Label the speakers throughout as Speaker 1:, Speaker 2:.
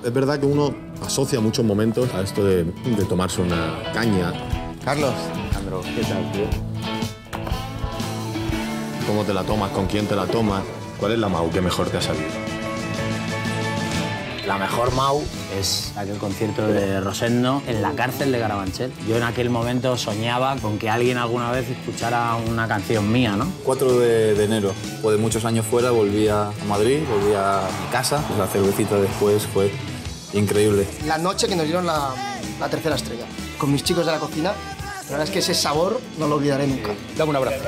Speaker 1: Es verdad que uno asocia muchos momentos a esto de tomarse una caña.
Speaker 2: Carlos. Alejandro, ¿qué tal, tío?
Speaker 1: ¿Cómo te la tomas? ¿Con quién te la tomas? ¿Cuál es la Mau que mejor te ha salido?
Speaker 3: La mejor Mau es aquel concierto de Rosendo en la cárcel de Carabanchel. Yo en aquel momento soñaba con que alguien alguna vez escuchara una canción mía, ¿no?
Speaker 2: 4 de enero, después de muchos años fuera, volví a Madrid, volví a mi casa. La cervecita después fue increíble.
Speaker 4: La noche que nos dieron la tercera estrella, con mis chicos de la cocina, la verdad es que ese sabor no lo olvidaré nunca.
Speaker 2: Dame un abrazo.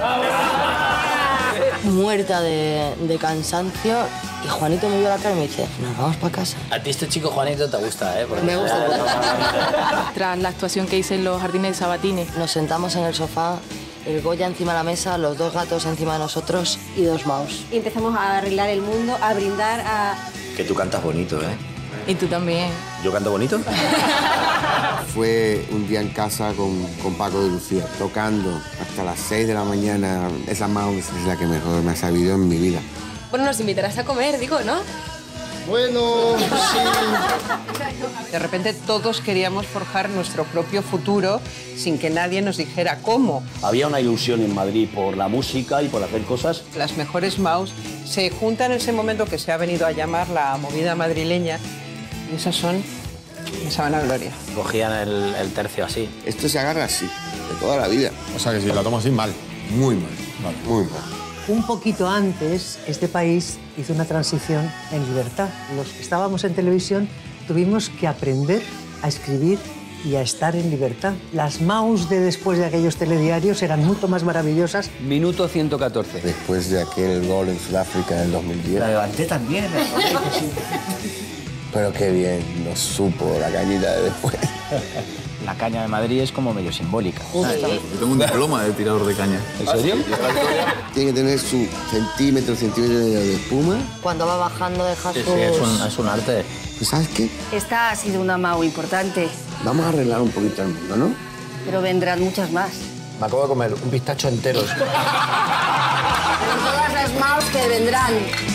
Speaker 5: Muerta de cansancio, y Juanito me vio la cara y me dice, nos vamos para casa.
Speaker 3: A ti este chico Juanito te gusta, ¿eh? Porque
Speaker 5: Me gusta.
Speaker 6: Tras la actuación que hice en los Jardines de Sabatini.
Speaker 5: Nos sentamos en el sofá, el Goya encima de la mesa, los 2 gatos encima de nosotros y 2 Maus.
Speaker 7: Y empezamos a arreglar el mundo, a brindar, a...
Speaker 2: Que tú cantas bonito, ¿eh?
Speaker 6: Y tú también.
Speaker 2: ¿Yo canto bonito?
Speaker 8: Fue un día en casa con Paco de Lucía, tocando hasta las 6 de la mañana. Esa Maus es la que mejor me ha sabido en mi vida.
Speaker 6: Bueno, nos invitarás a comer, digo, ¿no?
Speaker 4: Bueno, sí.
Speaker 9: De repente todos queríamos forjar nuestro propio futuro sin que nadie nos dijera cómo.
Speaker 3: Había una ilusión en Madrid por la música y por hacer cosas.
Speaker 9: Las mejores Maus se juntan en ese momento que se ha venido a llamar la movida madrileña y esas son esa vanagloria.
Speaker 3: Cogían el tercio así.
Speaker 8: Esto se agarra así, de toda la vida.
Speaker 1: O sea que si la tomas así, mal.
Speaker 8: Muy mal, muy mal.
Speaker 10: Un poquito antes, este país hizo una transición en libertad. Los que estábamos en televisión tuvimos que aprender a escribir y a estar en libertad. Las Maus de después de aquellos telediarios eran mucho más maravillosas.
Speaker 2: Minuto 114.
Speaker 8: Después de aquel gol en Sudáfrica en el 2010.
Speaker 3: La levanté también.
Speaker 8: Pero qué bien nos supo la cañita de después.
Speaker 3: La caña de Madrid es como medio simbólica.
Speaker 2: Yo tengo un diploma de tirador de caña.
Speaker 3: ¿En serio?
Speaker 8: Tiene que tener su centímetro de espuma.
Speaker 5: Cuando va bajando deja sus...
Speaker 3: es un arte.
Speaker 8: Pues, ¿sabes qué?
Speaker 7: Esta ha sido una Mau importante,
Speaker 8: Vamos a arreglar un poquito el mundo, ¿no?
Speaker 7: pero vendrán muchas más.
Speaker 1: Me acabo de comer un pistacho entero.
Speaker 7: Todas las Maus que vendrán.